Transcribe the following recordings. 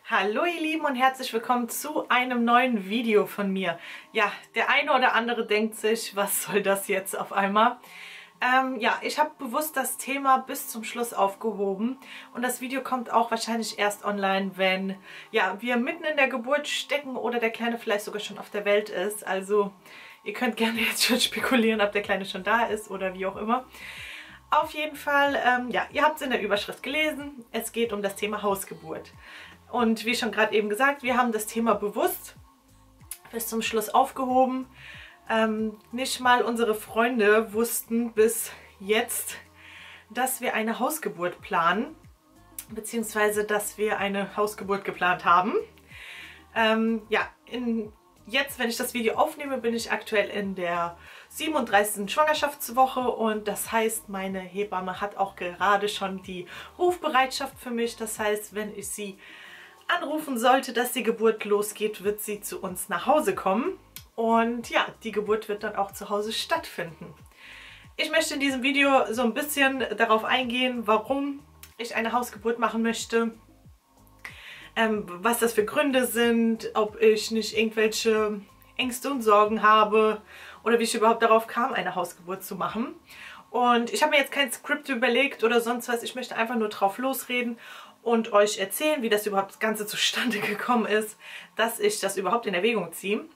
Hallo ihr Lieben und herzlich willkommen zu einem neuen Video von mir. Ja, der eine oder andere denkt sich, was soll das jetzt auf einmal? Ja, ich habe bewusst das Thema bis zum Schluss aufgehoben und das Video kommt auch wahrscheinlich erst online, wenn ja, wir mitten in der Geburt stecken oder der Kleine vielleicht sogar schon auf der Welt ist. Also ihr könnt gerne jetzt schon spekulieren, ob der Kleine schon da ist oder wie auch immer. Auf jeden Fall, ja, ihr habt es in der Überschrift gelesen, es geht um das Thema Hausgeburt. Und wie schon gerade eben gesagt, wir haben das Thema bewusst bis zum Schluss aufgehoben. Nicht mal unsere Freunde wussten bis jetzt, dass wir eine Hausgeburt planen, beziehungsweise dass wir eine Hausgeburt geplant haben. Ja, jetzt, wenn ich das Video aufnehme, bin ich aktuell in der 37. Schwangerschaftswoche und das heißt, meine Hebamme hat auch gerade schon die Rufbereitschaft für mich. Das heißt, wenn ich sie anrufen sollte, dass die Geburt losgeht, wird sie zu uns nach Hause kommen. Und ja, die Geburt wird dann auch zu Hause stattfinden. Ich möchte in diesem Video so ein bisschen darauf eingehen, warum ich eine Hausgeburt machen möchte, was das für Gründe sind, ob ich nicht irgendwelche Ängste und Sorgen habe oder wie ich überhaupt darauf kam, eine Hausgeburt zu machen. Und ich habe mir jetzt kein Skript überlegt oder sonst was, ich möchte einfach nur drauf losreden und euch erzählen, wie das überhaupt das Ganze zustande gekommen ist, dass ich das überhaupt in Erwägung ziehe.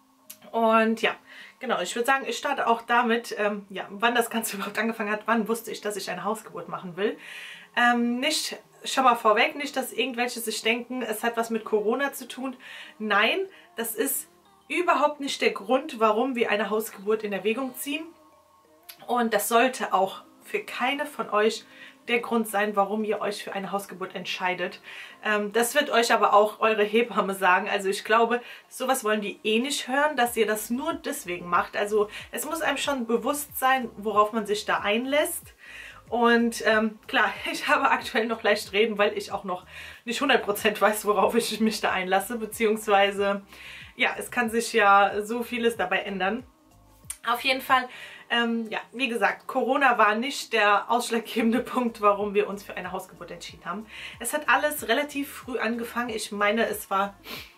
Und ja, genau, ich würde sagen, ich starte auch damit, ja, wann das Ganze überhaupt angefangen hat, wann wusste ich, dass ich eine Hausgeburt machen will. Nicht, schon mal vorweg, nicht, dass irgendwelche sich denken, es hat was mit Corona zu tun. Nein, das ist überhaupt nicht der Grund, warum wir eine Hausgeburt in Erwägung ziehen. Und das sollte auch für keine von euch der Grund sein, warum ihr euch für eine Hausgeburt entscheidet. Das wird euch aber auch eure Hebamme sagen. Also ich glaube, sowas wollen die eh nicht hören, dass ihr das nur deswegen macht. Also es muss einem schon bewusst sein, worauf man sich da einlässt. Und klar, ich habe aktuell noch leicht reden, weil ich auch noch nicht 100% weiß, worauf ich mich da einlasse. Beziehungsweise, ja, es kann sich ja so vieles dabei ändern. Auf jeden Fall, ja, wie gesagt, Corona war nicht der ausschlaggebende Punkt, warum wir uns für eine Hausgeburt entschieden haben. Es hat alles relativ früh angefangen. Ich meine, es war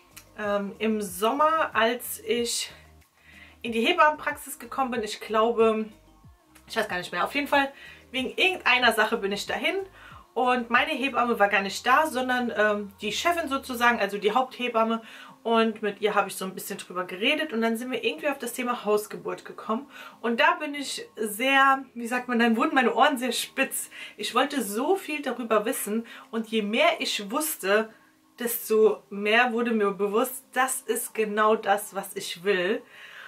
im Sommer, als ich in die Hebammenpraxis gekommen bin. Ich glaube, ich weiß gar nicht mehr. Auf jeden Fall, wegen irgendeiner Sache bin ich dahin. Und meine Hebamme war gar nicht da, sondern die Chefin sozusagen, also die Haupthebamme. Und mit ihr habe ich so ein bisschen drüber geredet und dann sind wir irgendwie auf das Thema Hausgeburt gekommen. Und da bin ich sehr, wie sagt man, dann wurden meine Ohren sehr spitz. Ich wollte so viel darüber wissen und je mehr ich wusste, desto mehr wurde mir bewusst, das ist genau das, was ich will.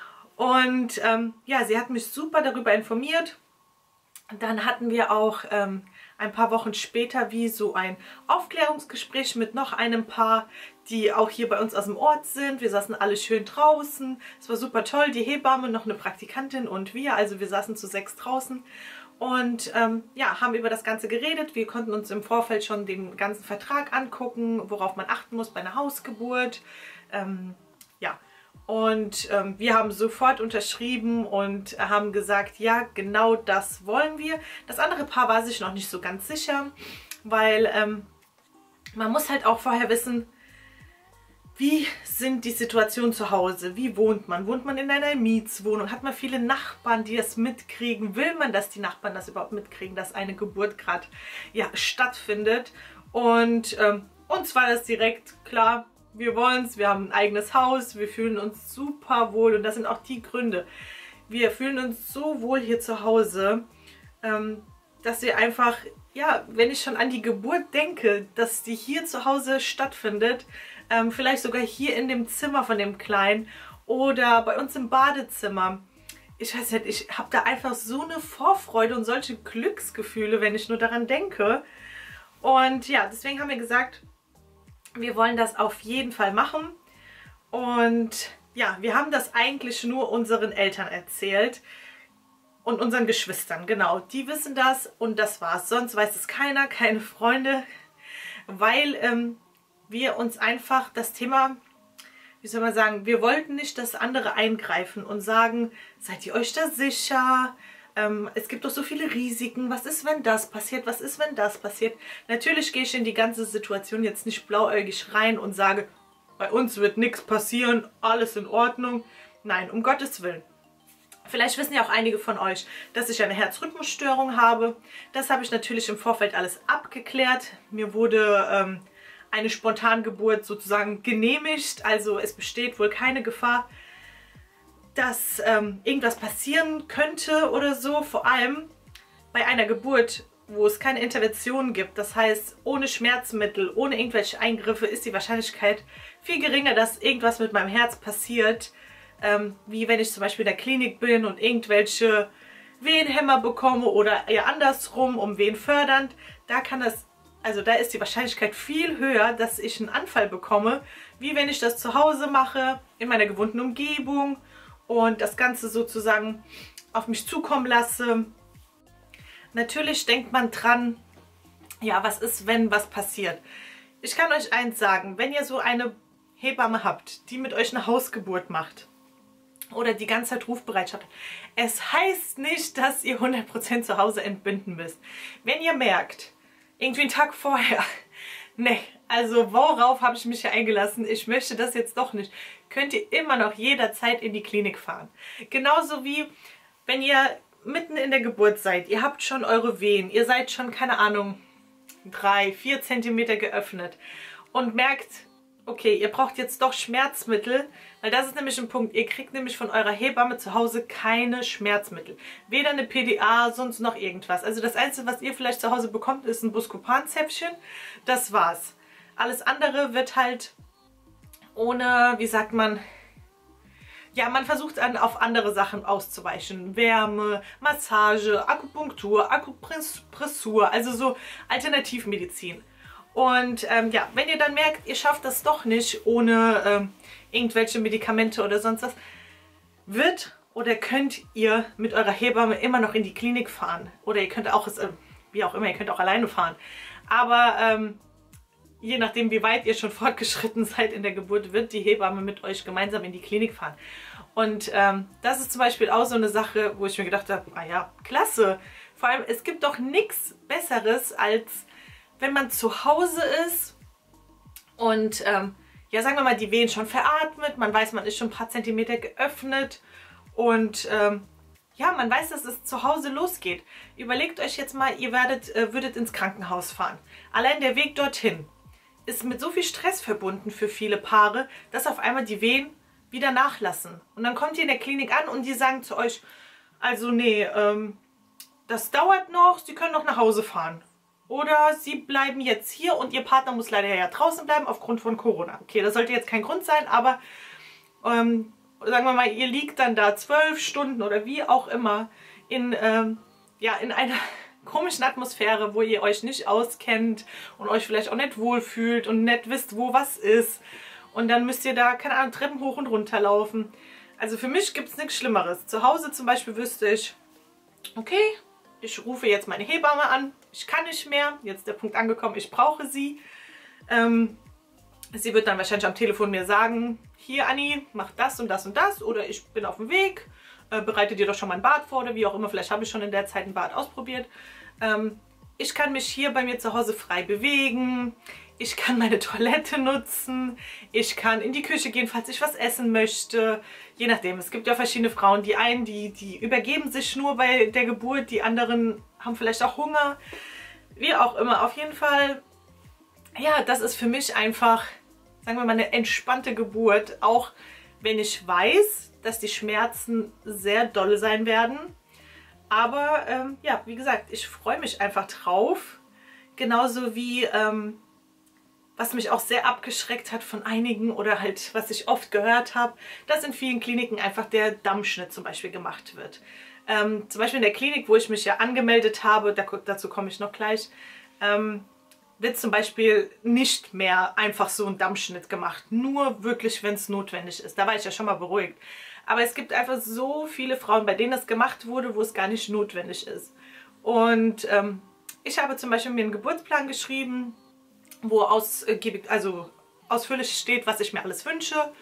Und ja, sie hat mich super darüber informiert. Dann hatten wir auch ein paar Wochen später wie so ein Aufklärungsgespräch mit noch einem Paar, die auch hier bei uns aus dem Ort sind. Wir saßen alle schön draußen. Es war super toll. Die Hebamme, noch eine Praktikantin und wir. Also wir saßen zu 6 draußen und ja, haben über das Ganze geredet. Wir konnten uns im Vorfeld schon den ganzen Vertrag angucken, worauf man achten muss bei einer Hausgeburt. Ja. Und wir haben sofort unterschrieben und haben gesagt, ja, genau das wollen wir. Das andere Paar war sich noch nicht so ganz sicher, weil man muss halt auch vorher wissen, wie sind die Situationen zu Hause? Wie wohnt man? Wohnt man in einer Mietswohnung? Hat man viele Nachbarn, die das mitkriegen? Will man, dass die Nachbarn das überhaupt mitkriegen, dass eine Geburt gerade ja, stattfindet? Und uns war das direkt klar. Wir wollen es, wir haben ein eigenes Haus, wir fühlen uns super wohl und das sind auch die Gründe. Wir fühlen uns so wohl hier zu Hause, dass wir einfach, ja, wenn ich schon an die Geburt denke, dass die hier zu Hause stattfindet, vielleicht sogar hier in dem Zimmer von dem Kleinen oder bei uns im Badezimmer. Ich weiß nicht, ich habe da einfach so eine Vorfreude und solche Glücksgefühle, wenn ich nur daran denke. Und ja, deswegen haben wir gesagt, wir wollen das auf jeden Fall machen und ja, wir haben das eigentlich nur unseren Eltern erzählt und unseren Geschwistern, genau, die wissen das und das war's. Sonst weiß es keiner, keine Freunde, weil wir uns einfach das Thema, wie soll man sagen, wir wollten nicht, dass andere eingreifen und sagen, seid ihr euch da sicher? Es gibt doch so viele Risiken. Was ist, wenn das passiert? Was ist, wenn das passiert? Natürlich gehe ich in die ganze Situation jetzt nicht blauäugig rein und sage, bei uns wird nichts passieren, alles in Ordnung. Nein, um Gottes Willen. Vielleicht wissen ja auch einige von euch, dass ich eine Herzrhythmusstörung habe. Das habe ich natürlich im Vorfeld alles abgeklärt. Mir wurde eine Spontangeburt sozusagen genehmigt. Also es besteht wohl keine Gefahr, dass irgendwas passieren könnte oder so. Vor allem bei einer Geburt, wo es keine Intervention gibt. Das heißt, ohne Schmerzmittel, ohne irgendwelche Eingriffe ist die Wahrscheinlichkeit viel geringer, dass irgendwas mit meinem Herz passiert. Wie wenn ich zum Beispiel in der Klinik bin und irgendwelche Wehenhämmer bekomme oder eher andersrum, um Wehen fördernd. Da ist die Wahrscheinlichkeit viel höher, dass ich einen Anfall bekomme, wie wenn ich das zu Hause mache, in meiner gewohnten Umgebung und das Ganze sozusagen auf mich zukommen lasse. Natürlich denkt man dran, ja, was ist, wenn was passiert? Ich kann euch eins sagen, wenn ihr so eine Hebamme habt, die mit euch eine Hausgeburt macht, oder die ganze Zeit Rufbereitschaft. Es heißt nicht, dass ihr 100% zu Hause entbinden müsst. Wenn ihr merkt, irgendwie einen Tag vorher, ne, also worauf habe ich mich hier eingelassen, ich möchte das jetzt doch nicht, könnt ihr immer noch jederzeit in die Klinik fahren. Genauso wie, wenn ihr mitten in der Geburt seid, ihr habt schon eure Wehen, ihr seid schon, keine Ahnung, 3, 4 Zentimeter geöffnet und merkt, okay, ihr braucht jetzt doch Schmerzmittel, weil das ist nämlich ein Punkt. Ihr kriegt nämlich von eurer Hebamme zu Hause keine Schmerzmittel. Weder eine PDA, sonst noch irgendwas. Also das Einzige, was ihr vielleicht zu Hause bekommt, ist ein Buscopan-Zäpfchen. Das war's. Alles andere wird halt ohne, wie sagt man, ja, man versucht dann auf andere Sachen auszuweichen. Wärme, Massage, Akupunktur, Akupressur, also so Alternativmedizin. Und ja, wenn ihr dann merkt, ihr schafft das doch nicht ohne irgendwelche Medikamente oder sonst was, könnt ihr mit eurer Hebamme immer noch in die Klinik fahren. Oder ihr könnt auch, wie auch immer, ihr könnt auch alleine fahren. Aber je nachdem, wie weit ihr schon fortgeschritten seid in der Geburt, wird die Hebamme mit euch gemeinsam in die Klinik fahren. Und das ist zum Beispiel auch so eine Sache, wo ich mir gedacht habe, ah ja, klasse. Vor allem, es gibt doch nichts Besseres, als wenn man zu Hause ist und, ja, sagen wir mal, die Wehen schon veratmet, man weiß, man ist schon ein paar Zentimeter geöffnet und, ja, man weiß, dass es zu Hause losgeht. Überlegt euch jetzt mal, ihr würdet ins Krankenhaus fahren. Allein der Weg dorthin ist mit so viel Stress verbunden für viele Paare, dass auf einmal die Wehen wieder nachlassen. Und dann kommt ihr in der Klinik an und die sagen zu euch, also nee, das dauert noch, Sie können noch nach Hause fahren. Oder Sie bleiben jetzt hier und Ihr Partner muss leider ja draußen bleiben aufgrund von Corona. Okay, das sollte jetzt kein Grund sein, aber sagen wir mal, ihr liegt dann da 12 Stunden oder wie auch immer in, ja, in einer komischen Atmosphäre, wo ihr euch nicht auskennt und euch vielleicht auch nicht wohlfühlt und nicht wisst, wo was ist. Und dann müsst ihr da, keine Ahnung, Treppen hoch und runter laufen. Also für mich gibt es nichts Schlimmeres. Zu Hause zum Beispiel wüsste ich, okay, ich rufe jetzt meine Hebamme an, ich kann nicht mehr, jetzt ist der Punkt angekommen, ich brauche sie. Sie wird dann wahrscheinlich am Telefon mir sagen, hier Anni, mach das und das und das oder ich bin auf dem Weg, bereite dir doch schon mal ein Bad vor oder wie auch immer, vielleicht habe ich schon in der Zeit ein Bad ausprobiert. Ich kann mich hier bei mir zu Hause frei bewegen, ich kann meine Toilette nutzen, ich kann in die Küche gehen, falls ich was essen möchte. Je nachdem, es gibt ja verschiedene Frauen. Die einen, die übergeben sich nur bei der Geburt, die anderen haben vielleicht auch Hunger. Wie auch immer, auf jeden Fall, ja, das ist für mich einfach, sagen wir mal, eine entspannte Geburt. Auch wenn ich weiß, dass die Schmerzen sehr doll sein werden. Aber ja, wie gesagt, ich freue mich einfach drauf. Genauso wie was mich auch sehr abgeschreckt hat von einigen oder halt, was ich oft gehört habe, dass in vielen Kliniken einfach der Dammschnitt zum Beispiel gemacht wird. Zum Beispiel in der Klinik, wo ich mich ja angemeldet habe, dazu komme ich noch gleich, wird zum Beispiel nicht mehr einfach so ein Dammschnitt gemacht. Nur wirklich, wenn es notwendig ist. Da war ich ja schon mal beruhigt. Aber es gibt einfach so viele Frauen, bei denen das gemacht wurde, wo es gar nicht notwendig ist. Und ich habe zum Beispiel mir einen Geburtsplan geschrieben, wo ausführlich steht, was ich mir alles wünsche.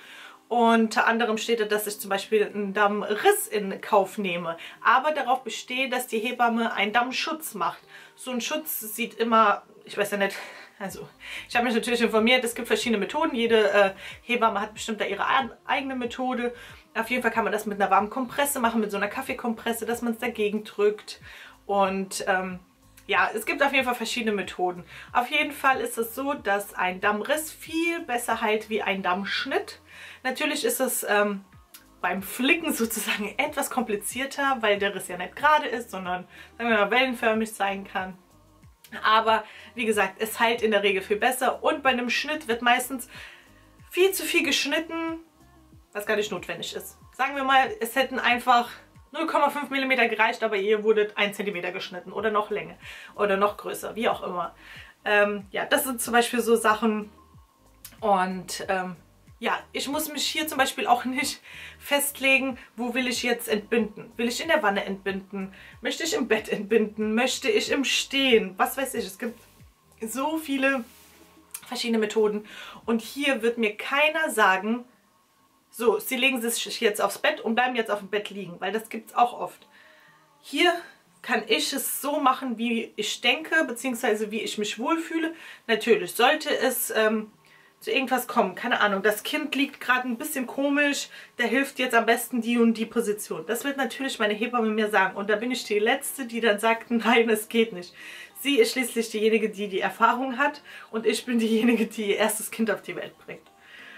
Unter anderem steht da, dass ich zum Beispiel einen Dammriss in Kauf nehme, aber darauf bestehe, dass die Hebamme einen Dammschutz macht. So ein Schutz sieht immer, ich weiß ja nicht, also ich habe mich natürlich informiert, es gibt verschiedene Methoden, jede Hebamme hat bestimmt da ihre eigene Methode. Auf jeden Fall kann man das mit einer warmen Kompresse machen, mit so einer Kaffeekompresse, dass man es dagegen drückt. Und ja, es gibt auf jeden Fall verschiedene Methoden. Auf jeden Fall ist es so, dass ein Dammriss viel besser heilt wie ein Dammschnitt. Natürlich ist es beim Flicken sozusagen etwas komplizierter, weil der Riss ja nicht gerade ist, sondern, sagen wir mal, wellenförmig sein kann. Aber wie gesagt, es heilt in der Regel viel besser und bei einem Schnitt wird meistens viel zu viel geschnitten, was gar nicht notwendig ist. Sagen wir mal, es hätten einfach 0,5 mm gereicht, aber ihr wurdet 1 cm geschnitten oder noch länger oder noch größer, wie auch immer. Ja, das sind zum Beispiel so Sachen und ja, ich muss mich hier zum Beispiel auch nicht festlegen, wo will ich jetzt entbinden. Will ich in der Wanne entbinden? Möchte ich im Bett entbinden? Möchte ich im Stehen? Was weiß ich, es gibt so viele verschiedene Methoden. Und hier wird mir keiner sagen, so, Sie legen sich jetzt aufs Bett und bleiben jetzt auf dem Bett liegen, weil das gibt es auch oft. Hier kann ich es so machen, wie ich denke, beziehungsweise wie ich mich wohlfühle. Natürlich sollte es zu irgendwas kommen, keine Ahnung, das Kind liegt gerade ein bisschen komisch, der hilft jetzt am besten die und die Position. Das wird natürlich meine Hebamme mir sagen und da bin ich die Letzte, die dann sagt, nein, es geht nicht. Sie ist schließlich diejenige, die die Erfahrung hat und ich bin diejenige, die ihr erstes Kind auf die Welt bringt.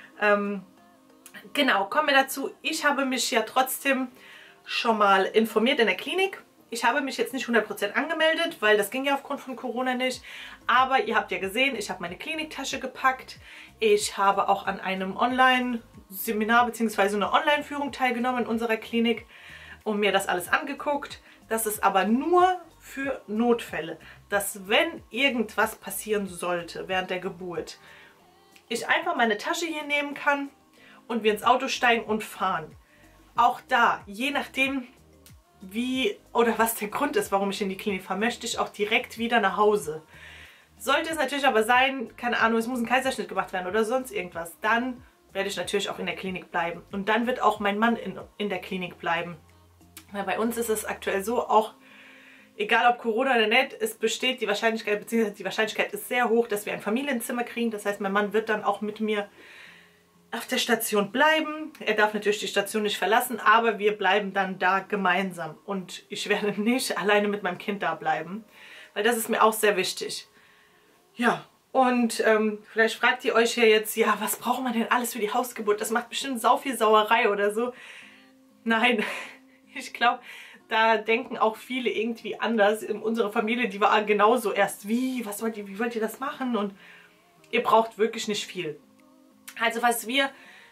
Genau, kommen wir dazu. Ich habe mich ja trotzdem schon mal informiert in der Klinik. Ich habe mich jetzt nicht 100% angemeldet, weil das ging ja aufgrund von Corona nicht. Aber ihr habt ja gesehen, ich habe meine Kliniktasche gepackt. Ich habe auch an einem Online-Seminar bzw. einer Online-Führung teilgenommen in unserer Klinik und mir das alles angeguckt. Das ist aber nur für Notfälle, dass wenn irgendwas passieren sollte während der Geburt, ich einfach meine Tasche hier nehmen kann und wir ins Auto steigen und fahren. Auch da, je nachdem wie oder was der Grund ist, warum ich in die Klinik fahre, möchte ich auch direkt wieder nach Hause. Sollte es natürlich aber sein, keine Ahnung, es muss ein Kaiserschnitt gemacht werden oder sonst irgendwas, dann werde ich natürlich auch in der Klinik bleiben. Und dann wird auch mein Mann in der Klinik bleiben. Weil bei uns ist es aktuell so, auch egal ob Corona oder nicht, es besteht die Wahrscheinlichkeit, beziehungsweise die Wahrscheinlichkeit ist sehr hoch, dass wir ein Familienzimmer kriegen. Das heißt, mein Mann wird dann auch mit mir auf der Station bleiben. Er darf natürlich die Station nicht verlassen, aber wir bleiben dann da gemeinsam. Und ich werde nicht alleine mit meinem Kind da bleiben, weil das ist mir auch sehr wichtig. Ja, und vielleicht fragt ihr euch ja jetzt, ja, was braucht man denn alles für die Hausgeburt? Das macht bestimmt sau viel Sauerei oder so. Nein, ich glaube, da denken auch viele irgendwie anders. In unserer Familie, die war genauso erst, wie wollt ihr das machen? Und ihr braucht wirklich nicht viel. Also was wir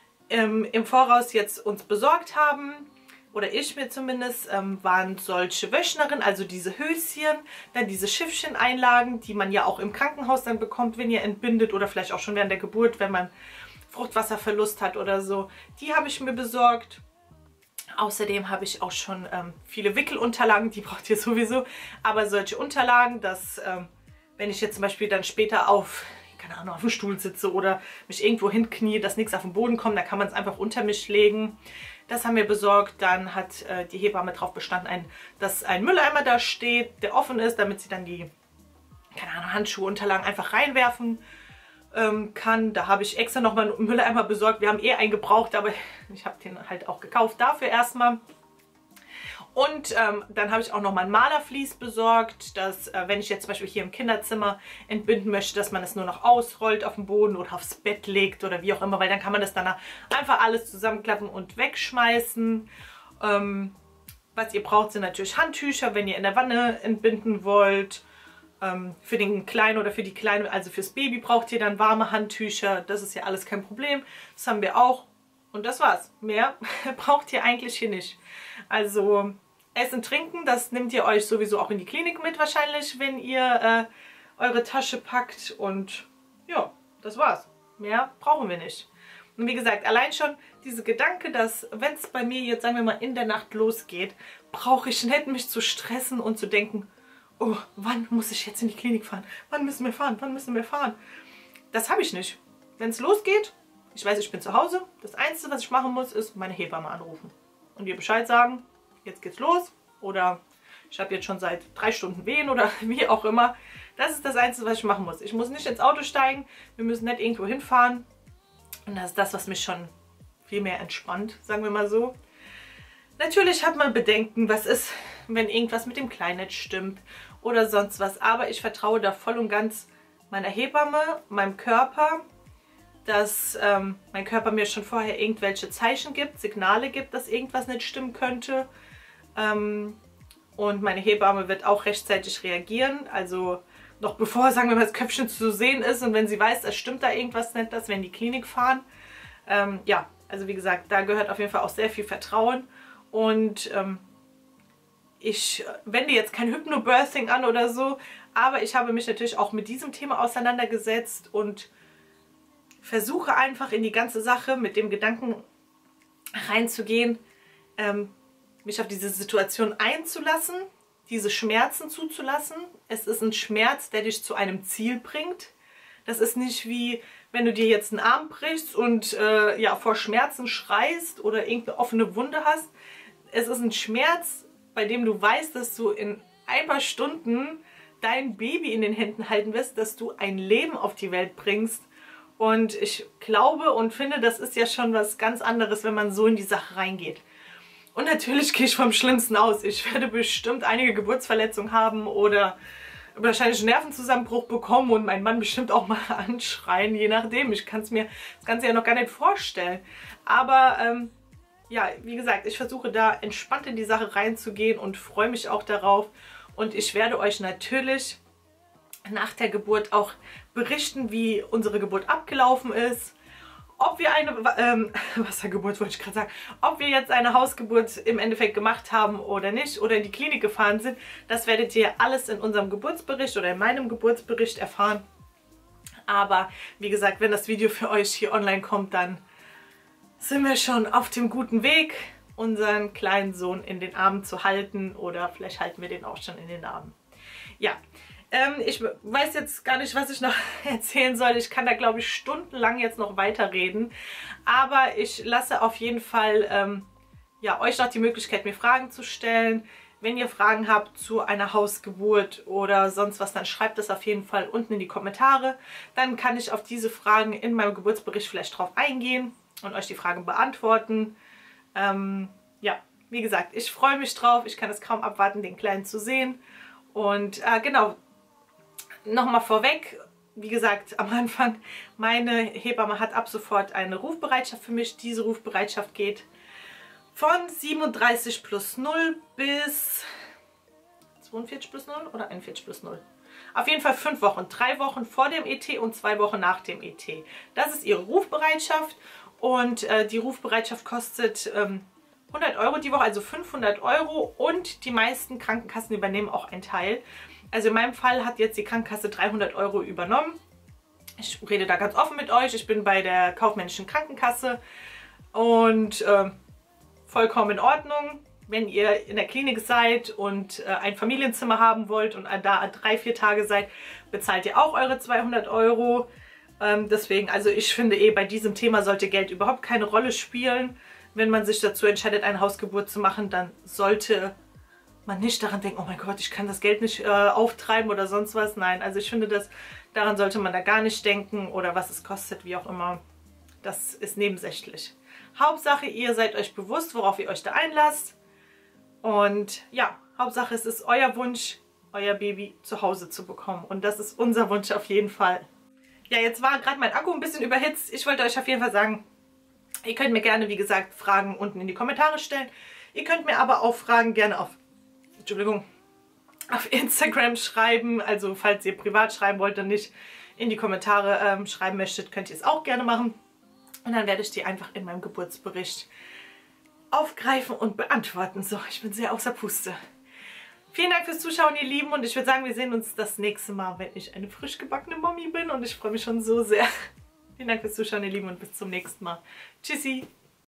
im Voraus jetzt uns besorgt haben, oder ich mir zumindest, waren solche Wöchnerinnen, also diese Höschen, dann diese Schiffchen-Einlagen, die man ja auch im Krankenhaus dann bekommt, wenn ihr entbindet oder vielleicht auch schon während der Geburt, wenn man Fruchtwasserverlust hat oder so. Die habe ich mir besorgt. Außerdem habe ich auch schon viele Wickelunterlagen, die braucht ihr sowieso, aber solche Unterlagen, dass wenn ich jetzt zum Beispiel dann später keine Ahnung, auf dem Stuhl sitze oder mich irgendwo hinknie, dass nichts auf den Boden kommt, da kann man es einfach unter mich legen. Das haben wir besorgt. Dann hat die Hebamme darauf bestanden, dass ein Mülleimer da steht, der offen ist, damit sie dann die, keine Ahnung, Handschuhe, Unterlagen einfach reinwerfen kann. Da habe ich extra nochmal einen Mülleimer besorgt. Wir haben eh einen gebraucht, aber ich habe den halt auch gekauft dafür erstmal. Und dann habe ich auch nochmal ein Malervlies besorgt, dass wenn ich jetzt zum Beispiel hier im Kinderzimmer entbinden möchte, dass man es nur noch ausrollt auf den Boden oder aufs Bett legt oder wie auch immer, weil dann kann man das danach einfach alles zusammenklappen und wegschmeißen. Was ihr braucht, sind natürlich Handtücher, wenn ihr in der Wanne entbinden wollt. Für den Kleinen oder für die Kleine, also fürs Baby braucht ihr dann warme Handtücher. Das ist ja alles kein Problem. Das haben wir auch. Und das war's. Mehr braucht ihr eigentlich hier nicht. Also Essen, Trinken, das nehmt ihr euch sowieso auch in die Klinik mit wahrscheinlich, wenn ihr eure Tasche packt. Und ja, das war's. Mehr brauchen wir nicht. Und wie gesagt, allein schon diese Gedanke, dass wenn es bei mir jetzt, sagen wir mal, in der Nacht losgeht, brauche ich nicht mich zu stressen und zu denken, oh, wann muss ich jetzt in die Klinik fahren? Wann müssen wir fahren? Wann müssen wir fahren? Das habe ich nicht. Wenn es losgeht, Ich weiß, ich bin zu Hause. Das Einzige, was ich machen muss, ist meine Hebamme anrufen. Und ihr Bescheid sagen, jetzt geht's los. Oder ich habe jetzt schon seit 3 Stunden Wehen oder wie auch immer. Das ist das Einzige, was ich machen muss. Ich muss nicht ins Auto steigen. Wir müssen nicht irgendwo hinfahren. Und das ist das, was mich schon viel mehr entspannt, sagen wir mal so. Natürlich hat man Bedenken, was ist, wenn irgendwas mit dem Kleinen nicht stimmt oder sonst was. Aber ich vertraue da voll und ganz meiner Hebamme, meinem Körper, dass mein Körper mir schon vorher irgendwelche Zeichen gibt, Signale gibt, dass irgendwas nicht stimmen könnte. Und meine Hebamme wird auch rechtzeitig reagieren, also noch bevor, sagen wir mal, das Köpfchen zu sehen ist und wenn sie weiß, es stimmt da irgendwas nicht, dass wir in die Klinik fahren. Ja, also wie gesagt, da gehört auf jeden Fall auch sehr viel Vertrauen und ich wende jetzt kein Hypnobirthing an oder so, aber ich habe mich natürlich auch mit diesem Thema auseinandergesetzt und versuche einfach in die ganze Sache mit dem Gedanken reinzugehen, mich auf diese Situation einzulassen, diese Schmerzen zuzulassen. Es ist ein Schmerz, der dich zu einem Ziel bringt. Das ist nicht wie, wenn du dir jetzt einen Arm brichst und ja, vor Schmerzen schreist oder irgendeine offene Wunde hast. Es ist ein Schmerz, bei dem du weißt, dass du in ein paar Stunden dein Baby in den Händen halten wirst, dass du ein Leben auf die Welt bringst. Und ich glaube und finde, das ist ja schon was ganz anderes, wenn man so in die Sache reingeht. Und natürlich gehe ich vom Schlimmsten aus. Ich werde bestimmt einige Geburtsverletzungen haben oder wahrscheinlich einen Nervenzusammenbruch bekommen und meinen Mann bestimmt auch mal anschreien, je nachdem. Ich kann es mir das Ganze ja noch gar nicht vorstellen. Aber ja, wie gesagt, ich versuche da entspannt in die Sache reinzugehen und freue mich auch darauf. Und ich werde euch natürlich nach der Geburt auch berichten, wie unsere Geburt abgelaufen ist. Ob wir eine Wassergeburt, wollte ich gerade sagen, ob wir jetzt eine Hausgeburt im Endeffekt gemacht haben oder nicht oder in die Klinik gefahren sind, das werdet ihr alles in unserem Geburtsbericht oder in meinem Geburtsbericht erfahren. Aber wie gesagt, wenn das Video für euch hier online kommt, dann sind wir schon auf dem guten Weg, unseren kleinen Sohn in den Armen zu halten oder vielleicht halten wir den auch schon in den Armen. Ja. Ich weiß jetzt gar nicht, was ich noch erzählen soll. Ich kann da, glaube ich, stundenlang jetzt noch weiterreden. Aber ich lasse auf jeden Fall ja, euch noch die Möglichkeit, mir Fragen zu stellen. Wenn ihr Fragen habt zu einer Hausgeburt oder sonst was, dann schreibt das auf jeden Fall unten in die Kommentare. Dann kann ich auf diese Fragen in meinem Geburtsbericht vielleicht drauf eingehen und euch die Fragen beantworten. Ja, wie gesagt, ich freue mich drauf. Ich kann es kaum abwarten, den Kleinen zu sehen. Und genau, nochmal vorweg, wie gesagt, am Anfang, meine Hebamme hat ab sofort eine Rufbereitschaft für mich. Diese Rufbereitschaft geht von 37 plus 0 bis 42 plus 0 oder 41 plus 0. Auf jeden Fall 5 Wochen, 3 Wochen vor dem ET und 2 Wochen nach dem ET. Das ist ihre Rufbereitschaft und die Rufbereitschaft kostet 100 Euro die Woche, also 500 Euro und die meisten Krankenkassen übernehmen auch einen Teil. Also in meinem Fall hat jetzt die Krankenkasse 300 Euro übernommen. Ich rede da ganz offen mit euch. Ich bin bei der kaufmännischen Krankenkasse und vollkommen in Ordnung. Wenn ihr in der Klinik seid und ein Familienzimmer haben wollt und da 3-4 Tage seid, bezahlt ihr auch eure 200 Euro. Deswegen, also ich finde bei diesem Thema sollte Geld überhaupt keine Rolle spielen. Wenn man sich dazu entscheidet, eine Hausgeburt zu machen, dann sollte man nicht daran denken, oh mein Gott, ich kann das Geld nicht auftreiben oder sonst was. Nein, also ich finde, daran sollte man da gar nicht denken oder was es kostet, wie auch immer. Das ist nebensächlich. Hauptsache, ihr seid euch bewusst, worauf ihr euch da einlasst. Und ja, Hauptsache, es ist euer Wunsch, euer Baby zu Hause zu bekommen. Und das ist unser Wunsch auf jeden Fall. Ja, jetzt war gerade mein Akku ein bisschen überhitzt. Ich wollte euch auf jeden Fall sagen, ihr könnt mir gerne, wie gesagt, Fragen unten in die Kommentare stellen. Ihr könnt mir aber auch Fragen gerne auf Instagram schreiben. Also falls ihr privat schreiben wollt und nicht in die Kommentare schreiben möchtet, könnt ihr es auch gerne machen. Und dann werde ich die einfach in meinem Geburtsbericht aufgreifen und beantworten. So, ich bin sehr außer Puste. Vielen Dank fürs Zuschauen, ihr Lieben. Und ich würde sagen, wir sehen uns das nächste Mal, wenn ich eine frisch gebackene Mommy bin. Und ich freue mich schon so sehr. Vielen Dank fürs Zuschauen, ihr Lieben. Und bis zum nächsten Mal. Tschüssi.